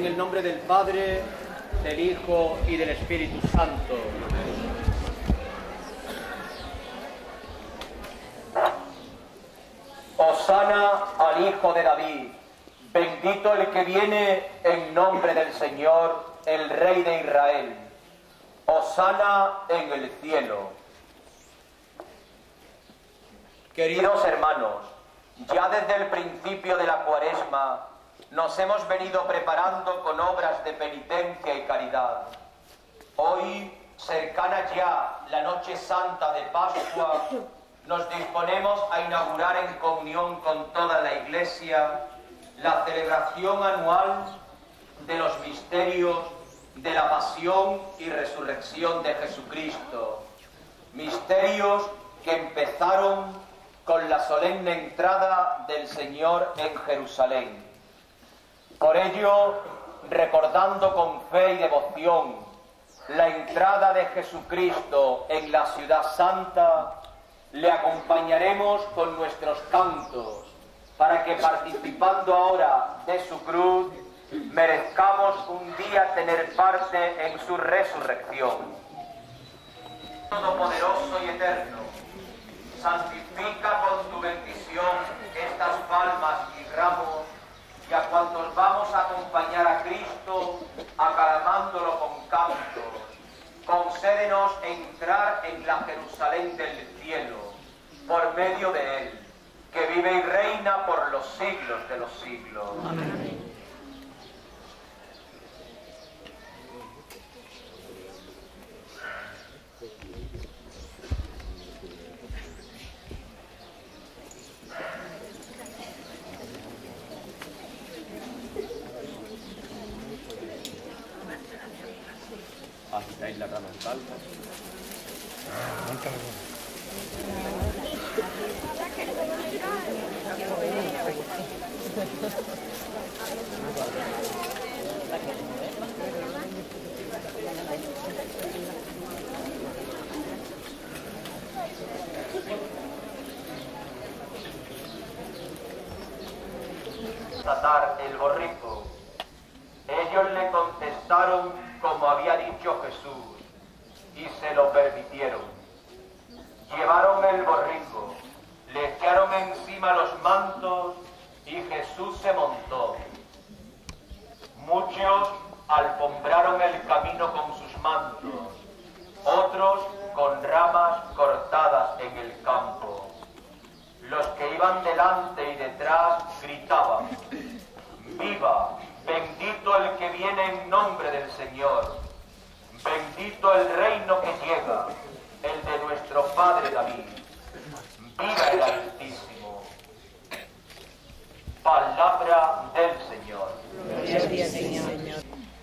En el nombre del Padre, del Hijo y del Espíritu Santo. Hosana al Hijo de David. Bendito el que viene en nombre del Señor, el Rey de Israel. Hosana en el cielo. Queridos hermanos, ya desde el principio de la Cuaresma nos hemos venido preparando con obras de penitencia y caridad. Hoy, cercana ya la Noche Santa de Pascua, nos disponemos a inaugurar en comunión con toda la Iglesia la celebración anual de los misterios de la pasión y resurrección de Jesucristo. Misterios que empezaron con la solemne entrada del Señor en Jerusalén. Por ello, recordando con fe y devoción la entrada de Jesucristo en la ciudad santa, le acompañaremos con nuestros cantos, para que participando ahora de su cruz, merezcamos un día tener parte en su resurrección. Todopoderoso y eterno, santifica con tu bendición estas palmas y ramos, y a cuantos vamos a acompañar a Cristo, aclamándolo con cantos, concédenos entrar en la Jerusalén del cielo, por medio de Él, que vive y reina por los siglos de los siglos. Amén. Agitáis la rama en falta. Atar el borrico. Ellos le contestaron como había dicho Jesús, y se lo permitieron. Llevaron el borrico, le echaron encima los mantos, y Jesús se montó. Muchos alfombraron el camino con sus mantos, otros con ramas cortadas en el campo. Los que iban delante y detrás gritaban: ¡Viva! Bendito el que viene en nombre del Señor. Bendito el reino que llega, el de nuestro Padre David. Viva el Altísimo. Palabra del Señor. Gloria a ti, Señor.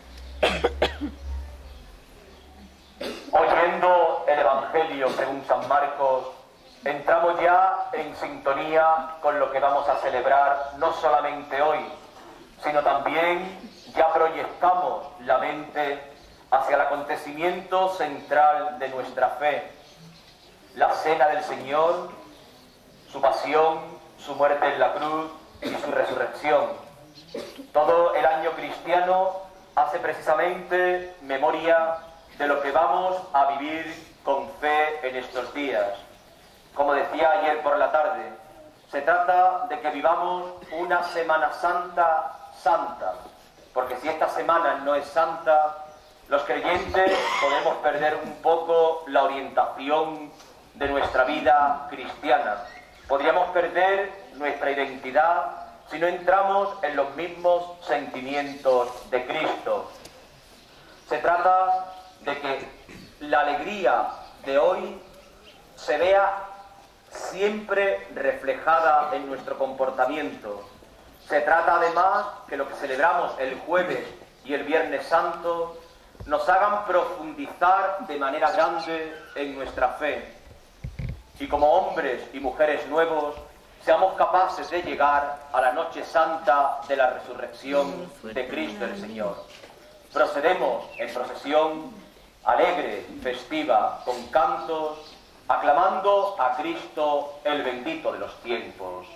Oyendo el Evangelio según San Marcos, entramos ya en sintonía con lo que vamos a celebrar no solamente hoy, sino también ya proyectamos la mente hacia el acontecimiento central de nuestra fe, la cena del Señor, su pasión, su muerte en la cruz y su resurrección. Todo el año cristiano hace precisamente memoria de lo que vamos a vivir con fe en estos días. Como decía ayer por la tarde, se trata de que vivamos una Semana Santa santa, porque si esta semana no es santa, los creyentes podemos perder un poco la orientación de nuestra vida cristiana. Podríamos perder nuestra identidad si no entramos en los mismos sentimientos de Cristo. Se trata de que la alegría de hoy se vea siempre reflejada en nuestro comportamiento. Se trata además que lo que celebramos el jueves y el viernes santo nos hagan profundizar de manera grande en nuestra fe. Y como hombres y mujeres nuevos, seamos capaces de llegar a la noche santa de la resurrección de Cristo el Señor. Procedemos en procesión alegre, festiva, con cantos, aclamando a Cristo el bendito de los tiempos.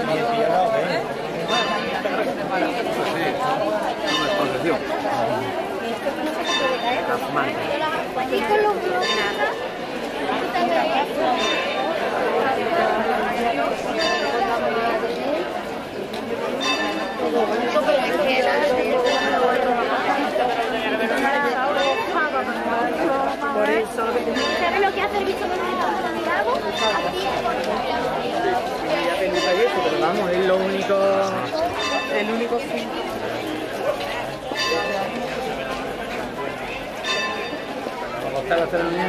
Por eso. ¿Sabes lo que hace el bicho con el lago? Ya peluca y eso, pero vamos, es lo único. El único fin. ¿Cómo está la ceremonia?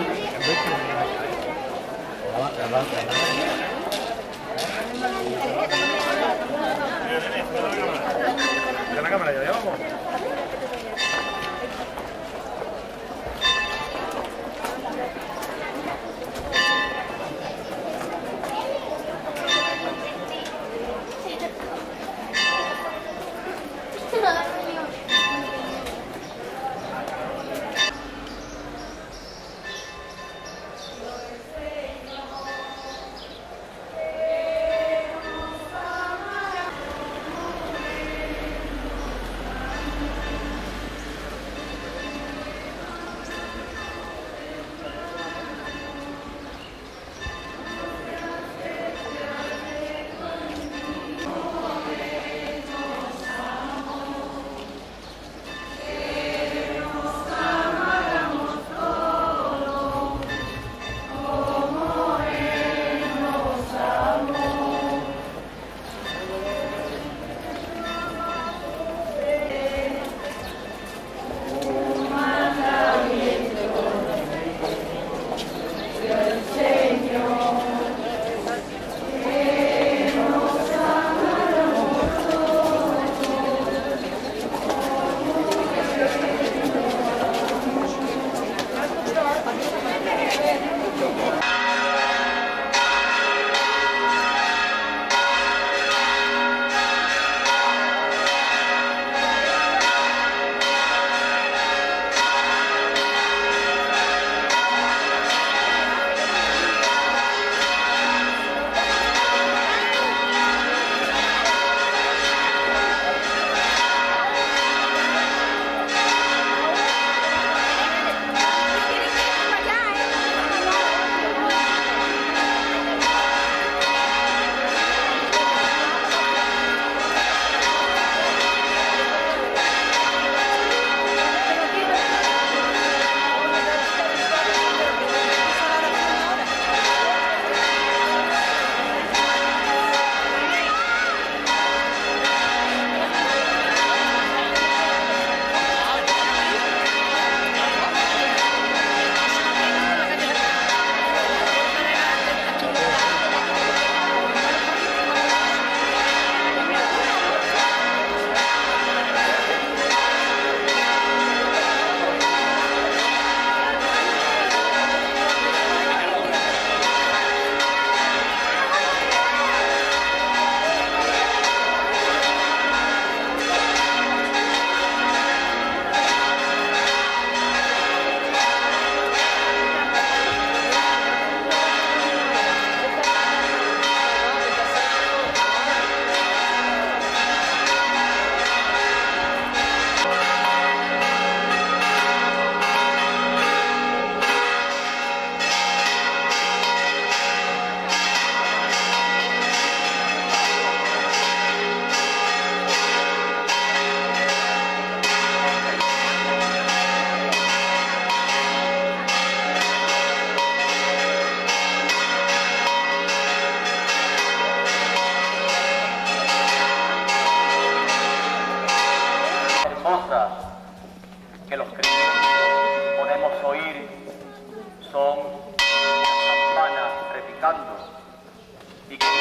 ¿De la cámara ya llevamos? que los creyentes podemos oír son las campanas repicando y que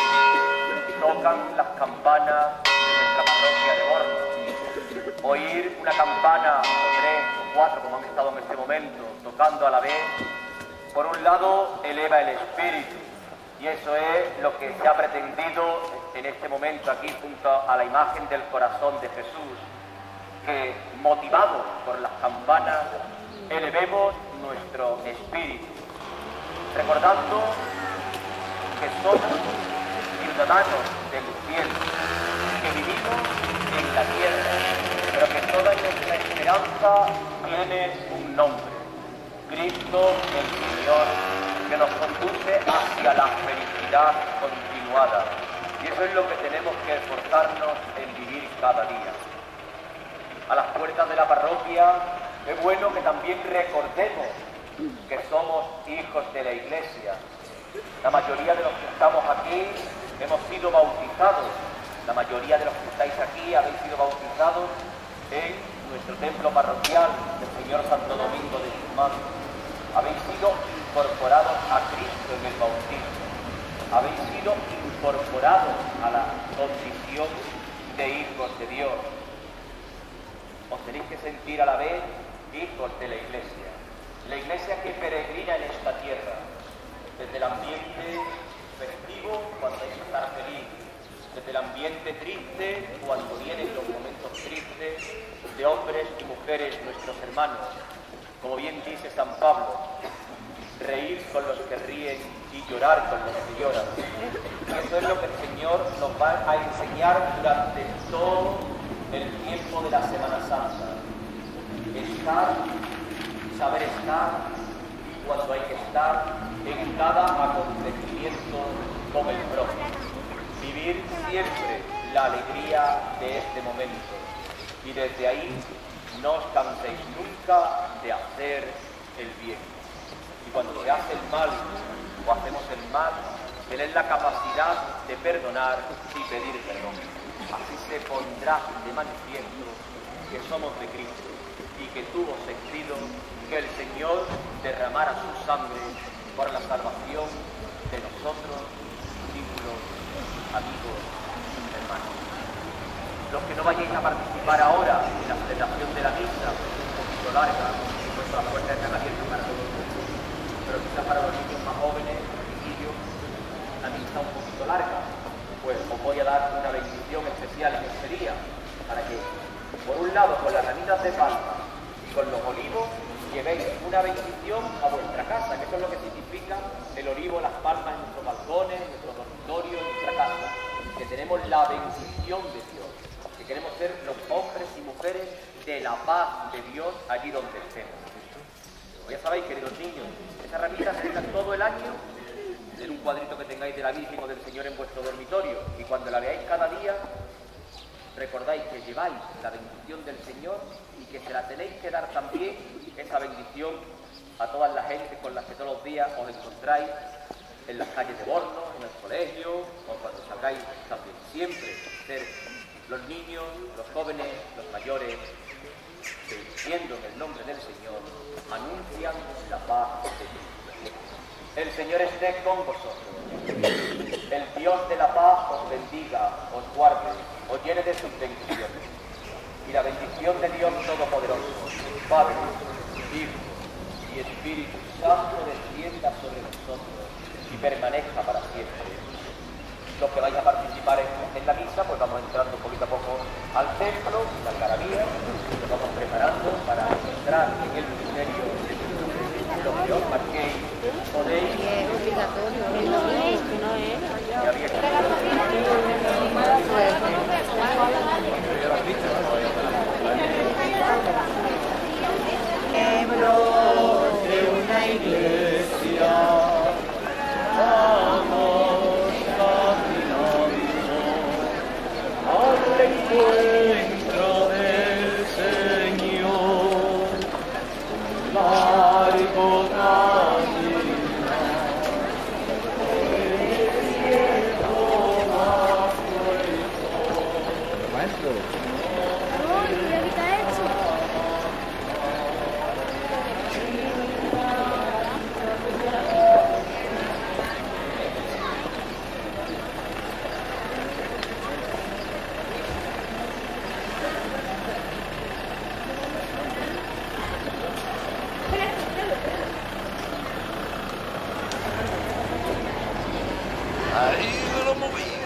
tocan las campanas de nuestra parroquia de Borno. Oír una campana, o tres o cuatro, como han estado en este momento, tocando a la vez, por un lado eleva el espíritu, y eso es lo que se ha pretendido en este momento aquí junto a la imagen del corazón de Jesús, que motivados por las campanas elevemos nuestro espíritu, recordando que somos ciudadanos del cielo, que vivimos en la tierra, pero que toda nuestra esperanza tiene un nombre: Cristo el Señor, que nos conduce hacia la felicidad continuada. Y eso es lo que tenemos que esforzarnos en vivir cada día. A las puertas de la parroquia, es bueno que también recordemos que somos hijos de la Iglesia. La mayoría de los que estamos aquí hemos sido bautizados. La mayoría de los que estáis aquí habéis sido bautizados en nuestro templo parroquial del Señor Santo Domingo de Guzmán. Habéis sido incorporados a Cristo en el bautismo. Habéis sido incorporados a la condición de hijos de Dios. Os tenéis que sentir a la vez hijos de la Iglesia. La Iglesia que peregrina en esta tierra, desde el ambiente festivo, cuando hay que estar feliz, desde el ambiente triste, cuando vienen los momentos tristes, de hombres y mujeres, nuestros hermanos. Como bien dice San Pablo, reír con los que ríen y llorar con los que lloran. Eso es lo que el Señor nos va a enseñar durante todo el tiempo de la Semana Santa. Saber estar cuando hay que estar en cada acontecimiento con el prójimo. Vivir siempre la alegría de este momento. Y desde ahí no os canséis nunca de hacer el bien. Y cuando se hace el mal o hacemos el mal, tener la capacidad de perdonar y pedir perdón. Así se pondrá de manifiesto que somos de Cristo y que tuvo sentido que el Señor derramara su sangre por la salvación de nosotros, discípulos, amigos, hermanos. Los que no vayáis a participar ahora en la celebración de la misa, un poquito larga, pues las puertas están abiertas para todos, pero quizás para los niños más jóvenes, chiquillos, una misa un poquito larga, pues os voy a dar una bendición especial en este día, para que, por un lado, con las ramitas de palma y con los olivos, llevéis una bendición a vuestra casa, que eso es lo que significa el olivo, las palmas en nuestros balcones, en nuestro dormitorio, en nuestra casa, que tenemos la bendición de Dios, que queremos ser los hombres y mujeres de la paz de Dios allí donde estemos. Como ya sabéis, queridos niños, esas ramitas se usan todo el año en un cuadrito que tengáis de la Virgen o del Señor en vuestro dormitorio, y cuando la veáis cada día, recordáis que lleváis la bendición del Señor y que se la tenéis que dar también, esa bendición, a toda la gente con la que todos los días os encontráis en las calles de Borno, en el colegio, o cuando salgáis también. Siempre ser los niños, los jóvenes, los mayores, que diciendo en el nombre del Señor, anuncian la paz de Dios. El Señor esté con vosotros. El Dios de la paz os bendiga, os guarde, os llene de sus bendiciones. Y la bendición de Dios Todopoderoso, Padre, Hijo y Espíritu Santo, descienda sobre nosotros y permanezca para siempre. Los que vais a participar en la misa, pues vamos entrando poquito a poco al templo, la algarabía, nos vamos preparando para entrar en el misterio. Los que os marquéis, podéis. Es obligatorio, no es. Ya había que de una iglesia, vamos caminando al encuentro del Señor, largo camino, el cielo bajo el sol. Maestro. Ahí lo moví.